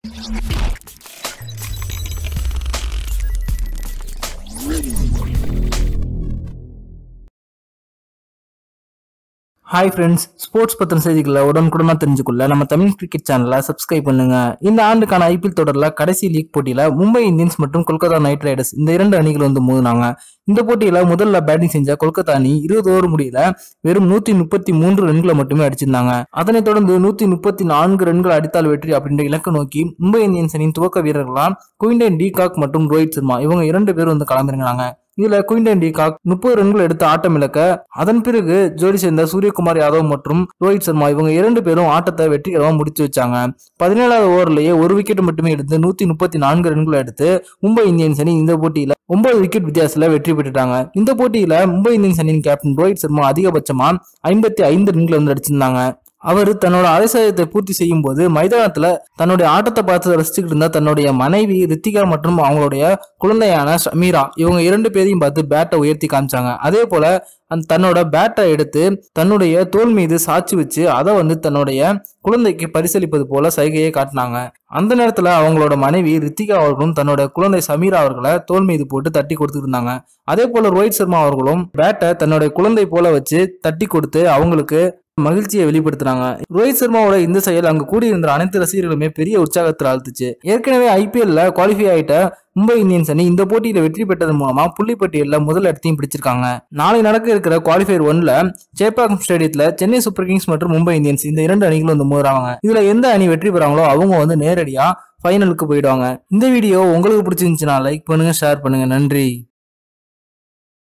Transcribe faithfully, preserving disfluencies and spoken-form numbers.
Hi friends, sports பத்தின செய்திகளை உடனுக்குடனா தெரிஞ்சுக்கொள்ள நம்ம தமிழ் கிரிக்கெட் சேனலை சப்ஸ்கிரைப் பண்ணுங்க. இந்த ஆண்டுக்கான ஐபிஎல் தொடரில் கடைசி லீக் போட்டியில மும்பை இந்தியன்ஸ் மற்றும் கொல்கத்தா நைட் ரைடர்ஸ் இந்த இரண்டு அணிகள் வந்து மோதினாங்க. இந்த போட்டியில முதல்ல பேட்டிங் செஞ்ச கொல்கத்தா அணி இருபது ஓவர் முடியல வெறும் நூத்தி முப்பத்தி மூன்று ரன்களை மட்டுமே அடிச்சிருந்தாங்க. அதனைத் தொடர்ந்து நூத்தி முப்பத்தி நான்கு ரன்கள் அடித்தால் வெற்றி அப்படின்ற இலக்கு நோக்கி மும்பை இந்தியன்ஸ் அணியின் துவக்க வீரர்களா குயின்டன் டீகாக் மற்றும் ரோஹித் சர்மா இவங்க இரண்டு பேரும் வந்து களமிறங்கினாங்க. இதுல குயின்டன் டீகாக் முப்பது ரன்கள் எடுத்து ஆட்டம் இழக்க, அதன் பிறகு ஜோடி சேர்ந்த சூரியகுமார் யாதவ் மற்றும் ரோஹித் சர்மா இவங்க இரண்டு பேரும் ஆட்டத்தை வெற்றிகரமா முடிச்சு வச்சாங்க. பதினேழாவது ஓவர்லயே ஒரு விக்கெட் மட்டுமே எடுத்து நூத்தி முப்பத்தி நான்கு ரன்கள் எடுத்து மும்பை இந்தியன்ஸ் அணி இந்த போட்டியில ஒன்பது விக்கெட் வித்தியாசத்துல வெற்றி பெற்றுட்டாங்க. இந்த போட்டியில மும்பை இந்தியன்ஸ் அணியின் கேப்டன் ரோஹித் சர்மா அதிகபட்சமா ஐம்பத்தி ஐந்து ரன்கள் வந்து அடிச்சிருந்தாங்க. அவர் தன்னோட அரைசாயத்தை பூர்த்தி செய்யும் போது மைதானத்துல தன்னுடைய ஆட்டத்தை பார்த்து ரசிச்சுக்கிட்டு இருந்த தன்னுடைய மனைவி ரித்திகா மற்றும் அவங்களுடைய குழந்தையான ஷமீரா இவங்க இரண்டு பேரையும் பார்த்து பேட்டை உயர்த்தி காமிச்சாங்க. அதே போல தன்னோட பேட்டை எடுத்து தன்னுடைய தோல் மீது சாட்சி வச்சு அதை வந்து தன்னுடைய குழந்தைக்கு பரிசளிப்பது போல சைகையை காட்டினாங்க. அந்த நேரத்துல அவங்களோட மனைவி ரித்திகா அவர்களும் தன்னோட குழந்தை சமீரா அவர்களை தோல் மீது போட்டு தட்டி கொடுத்துட்டு இருந்தாங்க. அதே போல ரோஹித் சர்மா அவர்களும் பேட்டை தன்னுடைய குழந்தை போல வச்சு தட்டி கொடுத்து அவங்களுக்கு மகிழ்ச்சியை வெளிப்படுத்தினாங்க. ரோஹித் சர்மாவோட இந்த செயல் அங்கு கூடியிருந்த அனைத்து ரசிகர்களுமே பெரிய உற்சாகத்தில் ஆழ்த்துச்சு. ஏற்கனவே ஐபிஎல்ல குவாலிஃபை ஆயிட்ட மும்பை இந்தியன்ஸ் அணி இந்த போட்டியில வெற்றி பெற்றதன் மூலமா புள்ளிப்பட்டியலில் முதல் இடத்தையும் பிடிச்சிருக்காங்க. நாளை நடக்க இருக்கிற குவாலிஃபயர் ஒன்ல சேப்பாக்கம் ஸ்டேடியத்துல சென்னை சூப்பர் கிங்ஸ் மற்றும் மும்பை இந்தியன்ஸ் இந்த இரண்டு அணிகளும் வந்து மோதுறாங்க. இதுல எந்த அணி வெற்றி பெறாங்களோ அவங்க வந்து நேரடியா ஃபைனலுக்கு போயிடுவாங்க. இந்த வீடியோ உங்களுக்கு பிடிச்சிருந்துச்சுன்னா லைக் பண்ணுங்க, ஷேர் பண்ணுங்க. நன்றி.